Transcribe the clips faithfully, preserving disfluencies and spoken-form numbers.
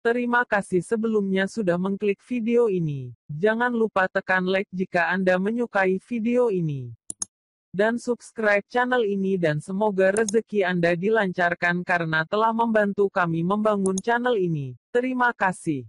Terima kasih sebelumnya sudah mengklik video ini. Jangan lupa tekan like jika Anda menyukai video ini. Dan subscribe channel ini dan semoga rezeki Anda dilancarkan karena telah membantu kami membangun channel ini. Terima kasih.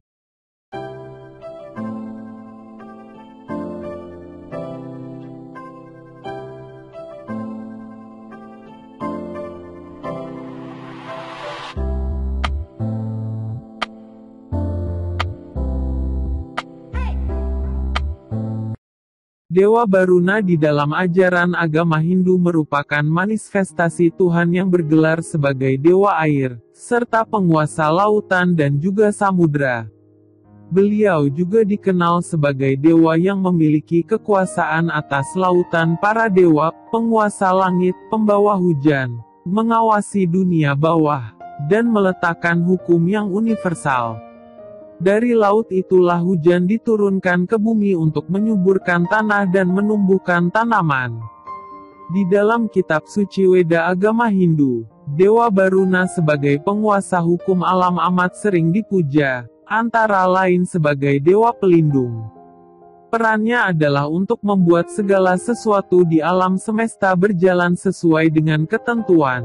Dewa Baruna di dalam ajaran agama Hindu merupakan manifestasi Tuhan yang bergelar sebagai dewa air, serta penguasa lautan dan juga samudra. Beliau juga dikenal sebagai dewa yang memiliki kekuasaan atas lautan para dewa, penguasa langit, pembawa hujan, mengawasi dunia bawah, dan meletakkan hukum yang universal. Dari laut itulah hujan diturunkan ke bumi untuk menyuburkan tanah dan menumbuhkan tanaman. Di dalam kitab suci Weda agama Hindu, Dewa Baruna sebagai penguasa hukum alam amat sering dipuja, antara lain sebagai dewa pelindung. Perannya adalah untuk membuat segala sesuatu di alam semesta berjalan sesuai dengan ketentuan.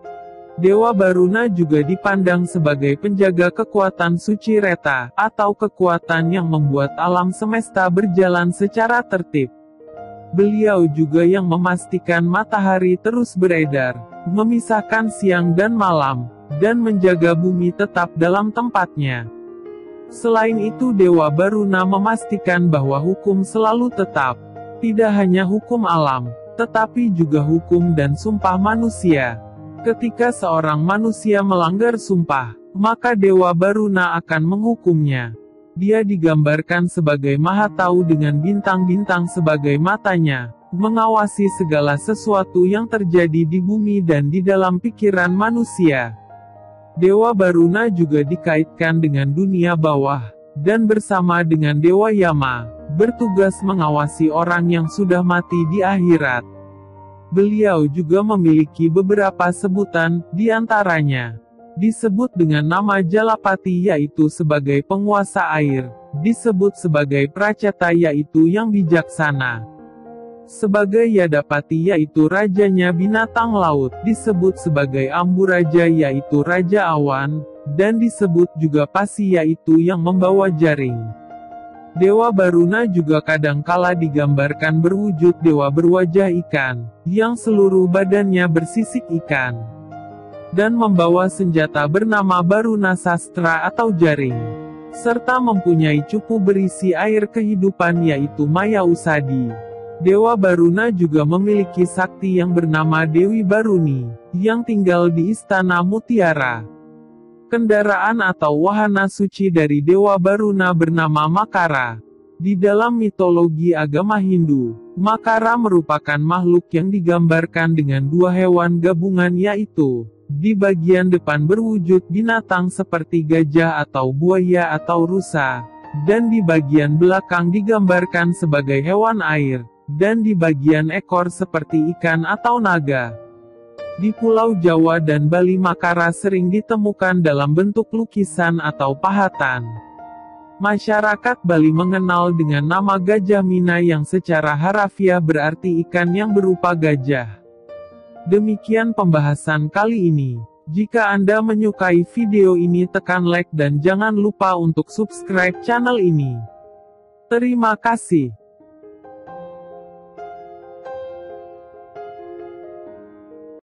Dewa Baruna juga dipandang sebagai penjaga kekuatan suci Reta, atau kekuatan yang membuat alam semesta berjalan secara tertib. Beliau juga yang memastikan matahari terus beredar, memisahkan siang dan malam, dan menjaga bumi tetap dalam tempatnya. Selain itu Dewa Baruna memastikan bahwa hukum selalu tetap. Tidak hanya hukum alam, tetapi juga hukum dan sumpah manusia. Ketika seorang manusia melanggar sumpah, maka Dewa Baruna akan menghukumnya. Dia digambarkan sebagai Maha Tahu dengan bintang-bintang sebagai matanya, mengawasi segala sesuatu yang terjadi di bumi dan di dalam pikiran manusia. Dewa Baruna juga dikaitkan dengan dunia bawah, dan bersama dengan Dewa Yama, bertugas mengawasi orang yang sudah mati di akhirat. Beliau juga memiliki beberapa sebutan, di antaranya disebut dengan nama Jalapati yaitu sebagai penguasa air, disebut sebagai Praceta yaitu yang bijaksana, sebagai Yadapati yaitu rajanya binatang laut, disebut sebagai Amburaja yaitu raja awan, dan disebut juga Pasi yaitu yang membawa jaring. Dewa Baruna juga kadangkala digambarkan berwujud dewa berwajah ikan, yang seluruh badannya bersisik ikan, dan membawa senjata bernama Baruna Sastra atau jaring, serta mempunyai cupu berisi air kehidupan yaitu Maya Usadi. Dewa Baruna juga memiliki sakti yang bernama Dewi Baruni, yang tinggal di Istana Mutiara. Kendaraan atau wahana suci dari Dewa Baruna bernama Makara. Di dalam mitologi agama Hindu, Makara merupakan makhluk yang digambarkan dengan dua hewan gabungan yaitu, di bagian depan berwujud binatang seperti gajah atau buaya atau rusa, dan di bagian belakang digambarkan sebagai hewan air, dan di bagian ekor seperti ikan atau naga. Di Pulau Jawa dan Bali Makara sering ditemukan dalam bentuk lukisan atau pahatan. Masyarakat Bali mengenal dengan nama Gajah Mina yang secara harafiah berarti ikan yang berupa gajah. Demikian pembahasan kali ini. Jika Anda menyukai video ini tekan like dan jangan lupa untuk subscribe channel ini. Terima kasih.